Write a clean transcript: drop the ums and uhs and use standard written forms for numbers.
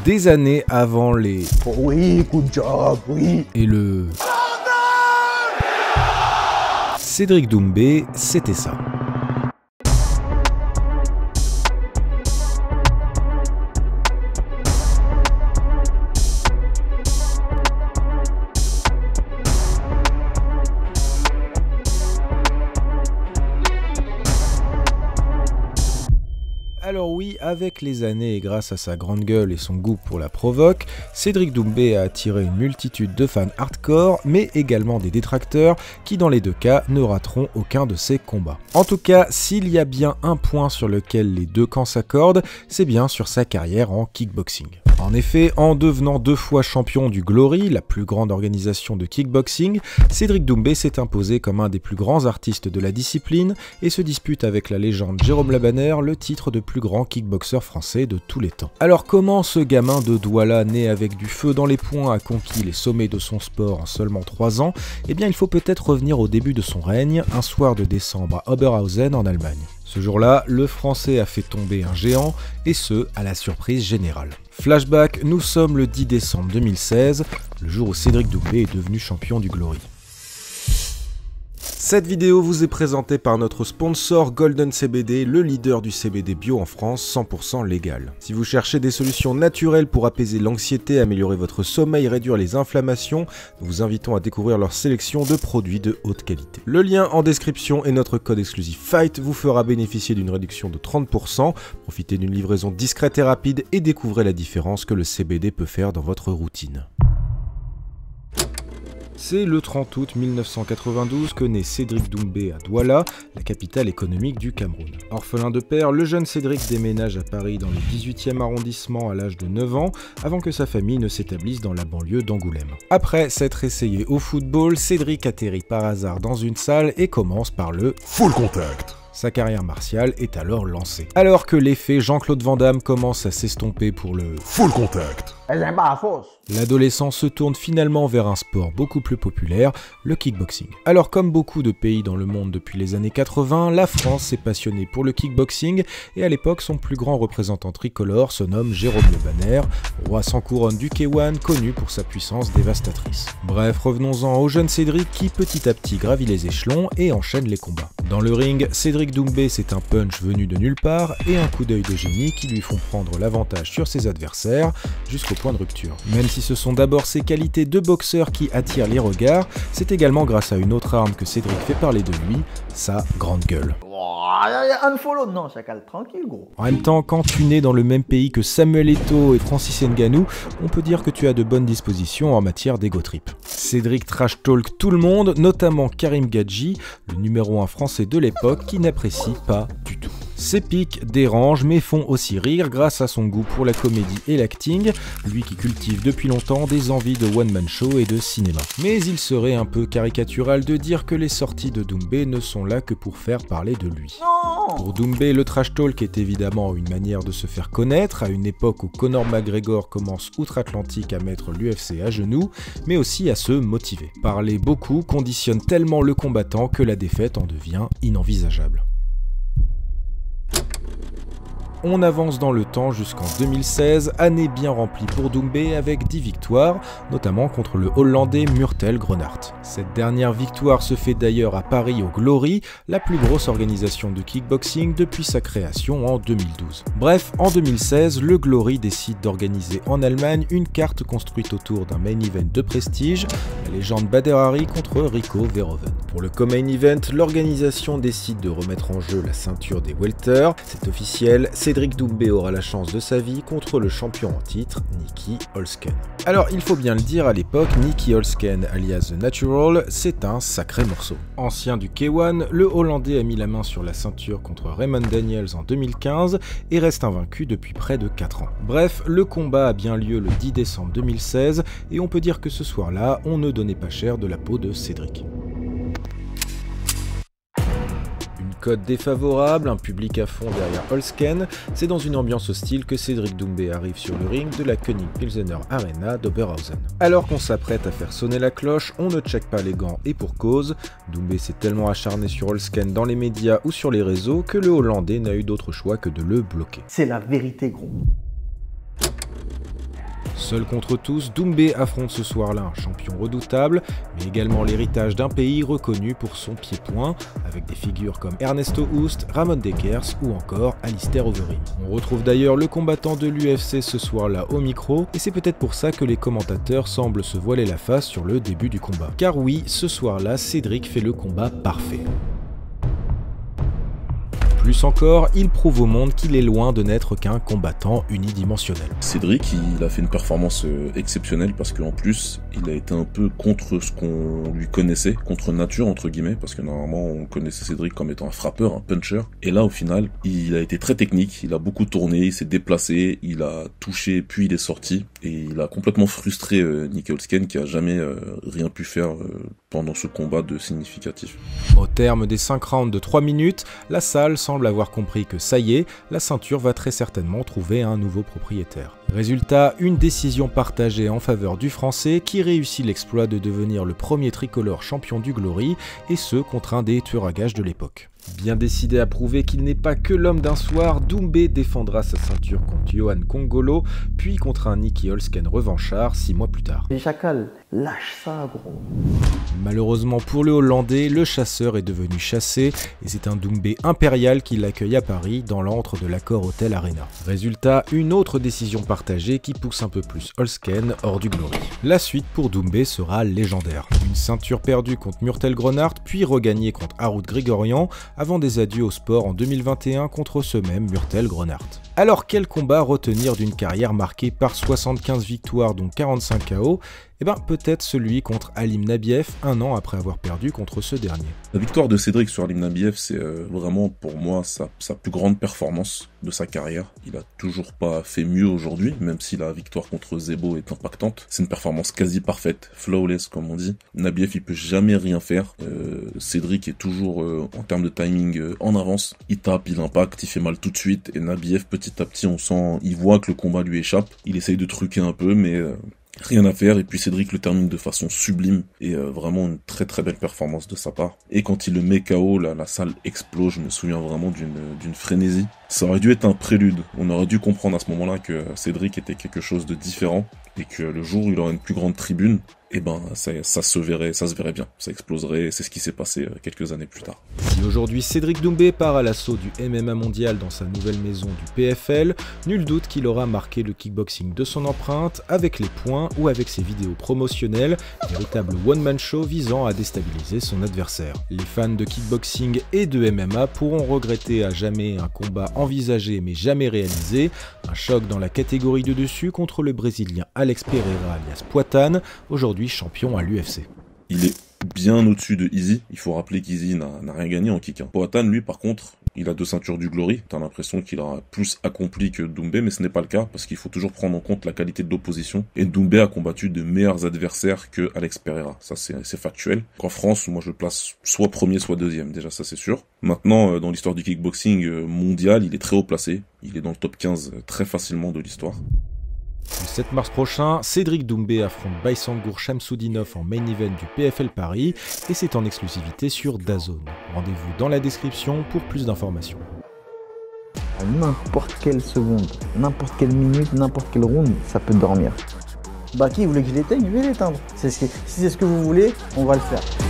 Des années avant les « Oh oui, good job, oui !» et le Cédric Doumbé, c'était ça. Alors oui, avec les années et grâce à sa grande gueule et son goût pour la provoque, Cédric Doumbé a attiré une multitude de fans hardcore, mais également des détracteurs qui dans les deux cas ne rateront aucun de ses combats. En tout cas, s'il y a bien un point sur lequel les deux camps s'accordent, c'est bien sur sa carrière en kickboxing. En effet, en devenant 2 fois champion du Glory, la plus grande organisation de kickboxing, Cédric Doumbé s'est imposé comme un des plus grands artistes de la discipline et se dispute avec la légende Jérôme Labanère le titre de plus grand kickboxer français de tous les temps. Alors comment ce gamin de Douala, né avec du feu dans les poings, a conquis les sommets de son sport en seulement 3 ans? Eh bien il faut peut-être revenir au début de son règne, un soir de décembre à Oberhausen en Allemagne. Ce jour-là, le Français a fait tomber un géant, et ce, à la surprise générale. Flashback, nous sommes le 10 décembre 2016, le jour où Cédric Doumbé est devenu champion du Glory. Cette vidéo vous est présentée par notre sponsor Golden CBD, le leader du CBD bio en France, 100% légal. Si vous cherchez des solutions naturelles pour apaiser l'anxiété, améliorer votre sommeil, réduire les inflammations, nous vous invitons à découvrir leur sélection de produits de haute qualité. Le lien en description et notre code exclusif FIGHT vous fera bénéficier d'une réduction de 30%, profitez d'une livraison discrète et rapide et découvrez la différence que le CBD peut faire dans votre routine. C'est le 30 août 1992 que naît Cédric Doumbé à Douala, la capitale économique du Cameroun. Orphelin de père, le jeune Cédric déménage à Paris dans le 18e arrondissement à l'âge de 9 ans, avant que sa famille ne s'établisse dans la banlieue d'Angoulême. Après s'être essayé au football, Cédric atterrit par hasard dans une salle et commence par le Full Contact. Sa carrière martiale est alors lancée. Alors que l'effet Jean-Claude Van Damme commence à s'estomper pour le Full Contact. l'adolescent se tourne finalement vers un sport beaucoup plus populaire, le kickboxing. Alors comme beaucoup de pays dans le monde depuis les années 80, la France s'est passionnée pour le kickboxing et à l'époque son plus grand représentant tricolore se nomme Jérôme Labanère, roi sans couronne du K1 connu pour sa puissance dévastatrice. Bref, revenons-en au jeune Cédric qui petit à petit gravit les échelons et enchaîne les combats. Dans le ring, Cédric Doumbé c'est un punch venu de nulle part et un coup d'œil de génie qui lui font prendre l'avantage sur ses adversaires jusqu'au point de rupture. Même si ce sont d'abord ses qualités de boxeur qui attirent les regards, c'est également grâce à une autre arme que Cédric fait parler de lui, sa grande gueule. Unfollow, non, chacal, tranquille, gros. En même temps, quand tu nais dans le même pays que Samuel Eto'o et Francis Ngannou, on peut dire que tu as de bonnes dispositions en matière d'ego trip. Cédric trash talk tout le monde, notamment Karim Gadji, le numéro 1 français de l'époque, qui n'apprécie pas du tout. Ses pics dérangent mais font aussi rire grâce à son goût pour la comédie et l'acting, lui qui cultive depuis longtemps des envies de one-man show et de cinéma. Mais il serait un peu caricatural de dire que les sorties de Doumbé ne sont là que pour faire parler de lui. Non. Pour Doumbé, le trash talk est évidemment une manière de se faire connaître, à une époque où Conor McGregor commence outre-Atlantique à mettre l'UFC à genoux, mais aussi à se motiver. Parler beaucoup conditionne tellement le combattant que la défaite en devient inenvisageable. On avance dans le temps jusqu'en 2016, année bien remplie pour Doumbé avec 10 victoires, notamment contre le Hollandais Murtel Grenart. Cette dernière victoire se fait d'ailleurs à Paris au Glory, la plus grosse organisation de kickboxing depuis sa création en 2012. Bref, en 2016, le Glory décide d'organiser en Allemagne une carte construite autour d'un main event de prestige, la légende Badr Hari contre Rico Verhoeven. Pour le co-main event, l'organisation décide de remettre en jeu la ceinture des welter, c'est officiel, Cédric Doumbé aura la chance de sa vie contre le champion en titre, Nicky Holzken. Alors il faut bien le dire, à l'époque, Nicky Holzken alias The Natural, c'est un sacré morceau. Ancien du K1, le Hollandais a mis la main sur la ceinture contre Raymond Daniels en 2015 et reste invaincu depuis près de 4 ans. Bref, le combat a bien lieu le 10 décembre 2016 et on peut dire que ce soir-là, on ne donnait pas cher de la peau de Cédric. Code défavorable, un public à fond derrière Holzken, c'est dans une ambiance hostile que Cédric Doumbé arrive sur le ring de la König Pilsener Arena d'Oberhausen. Alors qu'on s'apprête à faire sonner la cloche, on ne check pas les gants et pour cause, Doumbé s'est tellement acharné sur Holzken dans les médias ou sur les réseaux que le Hollandais n'a eu d'autre choix que de le bloquer. C'est la vérité, gros. Seul contre tous, Doumbé affronte ce soir-là un champion redoutable, mais également l'héritage d'un pays reconnu pour son pied-point, avec des figures comme Ernesto Hoost, Ramon Dekers ou encore Alistair Overeem. On retrouve d'ailleurs le combattant de l'UFC ce soir-là au micro, et c'est peut-être pour ça que les commentateurs semblent se voiler la face sur le début du combat. Car oui, ce soir-là, Cédric fait le combat parfait. Plus encore, il prouve au monde qu'il est loin de n'être qu'un combattant unidimensionnel. Cédric, il a fait une performance exceptionnelle parce qu'en plus, il a été un peu contre ce qu'on lui connaissait, contre nature entre guillemets, parce que normalement on connaissait Cédric comme étant un frappeur, un puncher. Et là au final, il a été très technique, il a beaucoup tourné, il s'est déplacé, il a touché puis il est sorti. Et il a complètement frustré Nick Holzken qui a jamais rien pu faire pendant ce combat de significatif. Au terme des 5 rounds de 3 minutes, la salle semble avoir compris que ça y est, la ceinture va très certainement trouver un nouveau propriétaire. Résultat, une décision partagée en faveur du Français qui réussit l'exploit de devenir le premier tricolore champion du Glory, et ce contre un des tueurs à gages de l'époque. Bien décidé à prouver qu'il n'est pas que l'homme d'un soir, Doumbé défendra sa ceinture contre Yohan Kongolo, puis contre un Nicky Holzken revanchard 6 mois plus tard. Les chacals, lâche ça, gros. Malheureusement pour le Hollandais, le chasseur est devenu chassé, et c'est un Doumbé impérial qui l'accueille à Paris dans l'antre de l'Accor Hotel Arena. Résultat, une autre décision partagée qui pousse un peu plus Holzken hors du Glory. La suite pour Doumbé sera légendaire. Une ceinture perdue contre Murtel Grenard, puis regagnée contre Harut Grigorian, avant des adieux au sport en 2021 contre ce même Murtel Grenard. Alors quel combat retenir d'une carrière marquée par 75 victoires dont 45 KO? Eh ben peut-être celui contre Halim Nabiev, un an après avoir perdu contre ce dernier. La victoire de Cédric sur Halim Nabiev, c'est vraiment pour moi sa plus grande performance de sa carrière. Il a toujours pas fait mieux aujourd'hui, même si la victoire contre Zebo est impactante. C'est une performance quasi parfaite, flawless comme on dit. Nabiev il peut jamais rien faire. Cédric est toujours en termes de timing en avance. Il tape, il impacte, il fait mal tout de suite. Et Nabiev petit à petit on sent, il voit que le combat lui échappe. Il essaye de truquer un peu mais rien à faire, et puis Cédric le termine de façon sublime, et vraiment une très très belle performance de sa part. Et quand il le met KO, la salle explose, je me souviens vraiment d'une frénésie. Ça aurait dû être un prélude, on aurait dû comprendre à ce moment-là que Cédric était quelque chose de différent, et que le jour où il aurait une plus grande tribune, et ben ça se verrait bien, ça exploserait, c'est ce qui s'est passé quelques années plus tard. Si aujourd'hui Cédric Doumbé part à l'assaut du MMA mondial dans sa nouvelle maison du PFL, nul doute qu'il aura marqué le kickboxing de son empreinte, avec les points ou avec ses vidéos promotionnelles, véritable one-man show visant à déstabiliser son adversaire. Les fans de kickboxing et de MMA pourront regretter à jamais un combat envisagé mais jamais réalisé, un choc dans la catégorie de dessus contre le Brésilien Alex Pereira alias Poatan, aujourd'hui champion à l'UFC. Il est bien au-dessus de Izzy. Il faut rappeler qu'Izzy n'a rien gagné en kick. Poatan, lui, par contre, il a 2 ceintures du Glory. T'as l'impression qu'il a plus accompli que Doumbé, mais ce n'est pas le cas, parce qu'il faut toujours prendre en compte la qualité de l'opposition. Et Doumbé a combattu de meilleurs adversaires que Alex Pereira. Ça, c'est factuel. En France, moi, je le place soit premier, soit deuxième. Déjà, ça, c'est sûr. Maintenant, dans l'histoire du kickboxing mondial, il est très haut placé. Il est dans le top 15 très facilement de l'histoire. Le 7 mars prochain, Cédric Doumbé affronte Baysangour Shamsudinov en main event du PFL Paris, et c'est en exclusivité sur DAZN. Rendez-vous dans la description pour plus d'informations. À n'importe quelle seconde, n'importe quelle minute, n'importe quelle ronde, ça peut dormir. Bah qui voulait que je l'éteigne? Je vais l'éteindre. Si c'est ce que vous voulez, on va le faire.